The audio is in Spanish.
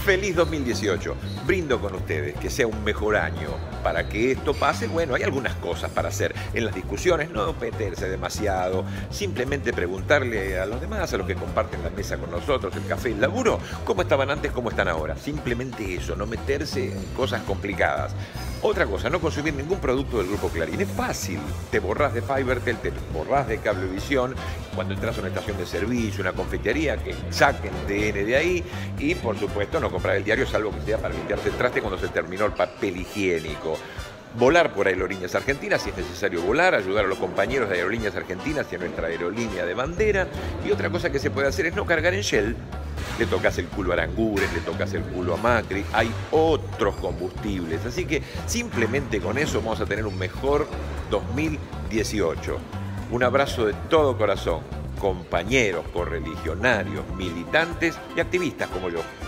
Feliz 2018. Brindo con ustedes que sea un mejor año. Para que esto pase, bueno, hay algunas cosas para hacer en las discusiones, no meterse demasiado, simplemente preguntarle a los demás, a los que comparten la mesa con nosotros, el café, el laburo, cómo estaban antes, cómo están ahora. Simplemente eso, no meterse en cosas complicadas. Otra cosa, no consumir ningún producto del Grupo Clarín. Es fácil. Te borrás de Fibertel, te borrás de Cablevisión. Cuando entras a una estación de servicio, una confitería, que saquen TN de ahí. Y, por supuesto, no comprar el diario, salvo que sea para limpiarse el traste cuando se terminó el papel higiénico. Volar por Aerolíneas Argentinas, si es necesario volar, ayudar a los compañeros de Aerolíneas Argentinas y a nuestra aerolínea de bandera. Y otra cosa que se puede hacer es no cargar en Shell. Le tocas el culo a Aranguren, le tocas el culo a Macri, hay otros combustibles. Así que simplemente con eso vamos a tener un mejor 2018. Un abrazo de todo corazón, compañeros, correligionarios, militantes y activistas como yo.